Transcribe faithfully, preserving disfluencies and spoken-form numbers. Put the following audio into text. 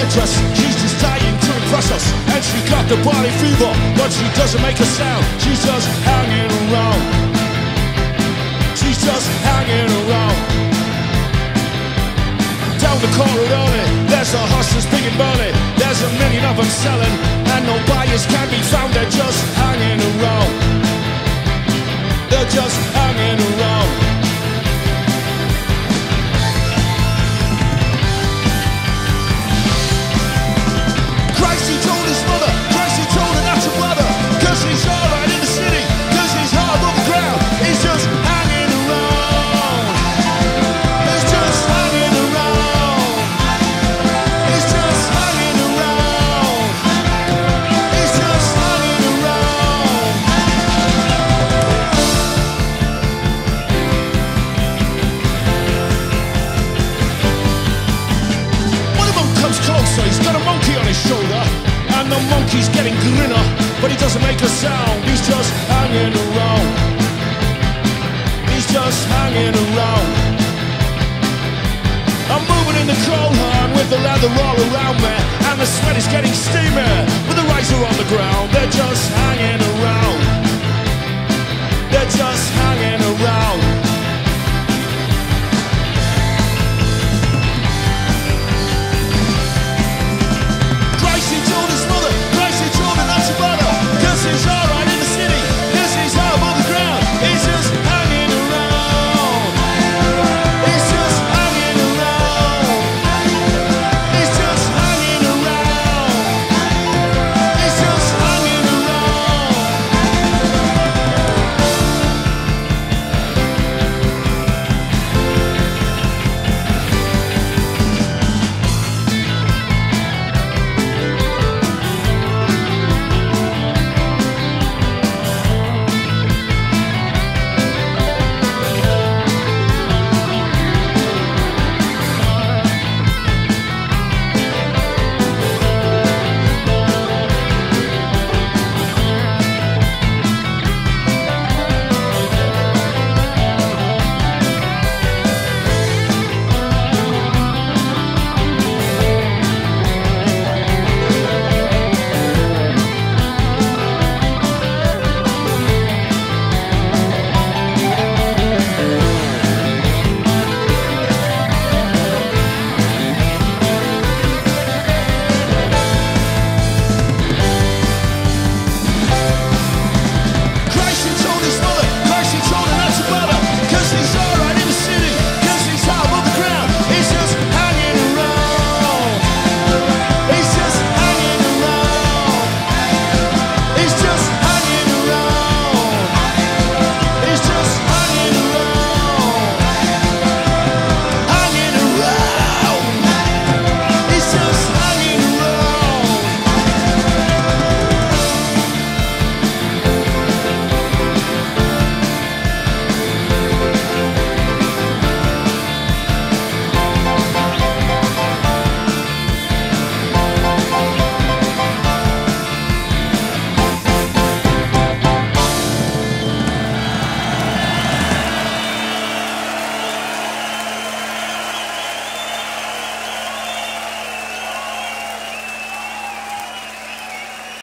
They're just, she's just dying to impress us. And she got the body fever, but she doesn't make a sound. She's just hanging around. She's just hanging around. Down the corridor, there's a horse that's big and burly. There's a million of them selling, and no buyers can be found. They're just hanging around. They're just hanging around. Christ, he told his mother, Christ, he told her not to bother, cause he's alright in the city, cause he's hard on the ground. He's just hanging around. He's just hanging around. He's just hanging around. He's just hanging around. One of them comes closer, he's got a monkey on his shoulder, and the monkey's getting grinner, but he doesn't make a sound. He's just hanging around. He's just hanging around. I'm moving in the cold hard with the leather all around me, and the sweat is getting steamy with the razor on the ground. They're just hanging around. They're just hanging